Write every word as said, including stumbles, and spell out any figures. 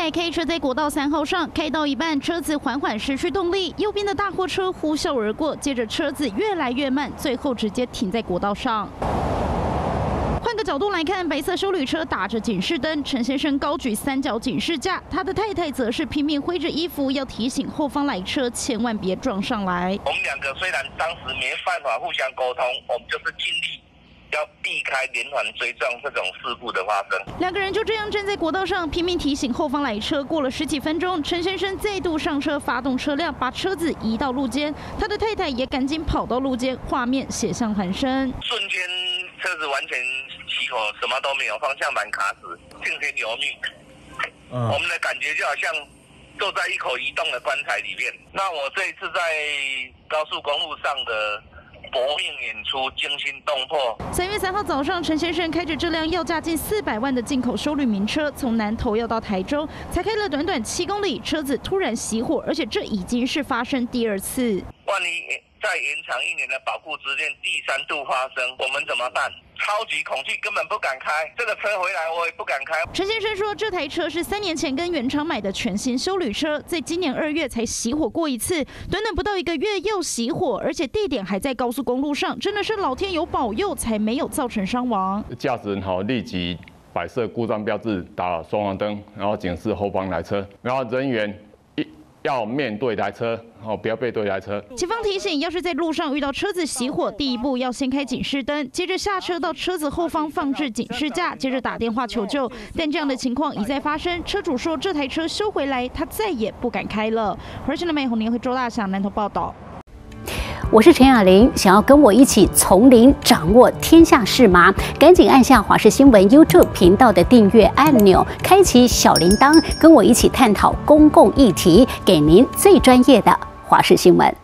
台开车在国道三号上开到一半，车子缓缓失去动力，右边的大货车呼啸而过，接着车子越来越慢，最后直接停在国道上。 换个角度来看，白色休旅车打着警示灯，陈先生高举三角警示架，他的太太则是拼命挥着衣服，要提醒后方来车千万别撞上来。 我们两个虽然当时没办法互相沟通，我们就是尽力要避开连环追撞这种事故的发生。 两个人就这样站在国道上，拼命提醒后方来车。过了十几分钟，陈先生再度上车，发动车辆，把车子移到路肩，他的太太也赶紧跑到路肩，画面血象横生。 瞬间车子完全熄火，什么都没有，方向盘卡死，惊天由命。嗯，我们的感觉就好像坐在一口移动的棺材里面。那我这一次在高速公路上的搏命演出，惊心动魄。 三月三号早上，陈先生开着这辆要价近四百万的进口休旅名车，从南投要到台中，才开了短短七公里，车子突然熄火，而且这已经是发生第二次。 万一再延长一年的保固之恋第三度发生，我们怎么办？超级恐惧，根本不敢开。这个车回来我也不敢开。 陈先生说，这台车是三年前跟原厂买的全新休旅车，在今年二月才熄火过一次，短短不到一个月又熄火，而且地点还在高速公路上，真的是老天有保佑，才没有造成伤亡。 驾驶人好立即摆设故障标志，打双黄灯，然后警示后方来车，然后人员一要面对来车。 哦，不要背对来车。 警方提醒，要是在路上遇到车子熄火，第一步要先开警示灯，接着下车到车子后方放置警示架，接着打电话求救。但这样的情况一再发生，车主说这台车修回来，他再也不敢开了。而新的美红联合周大祥南投报道。 我是陈雅玲，想要跟我一起从零掌握天下事吗？赶紧按下华视新闻 YouTube 频道的订阅按钮，开启小铃铛，跟我一起探讨公共议题，给您最专业的华视新闻。